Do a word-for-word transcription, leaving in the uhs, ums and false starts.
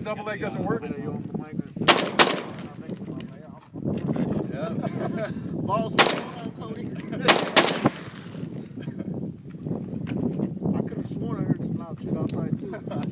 double leg doesn't work? Yeah. Balls, what's going on, Cody? I could have sworn I heard some loud shit outside too.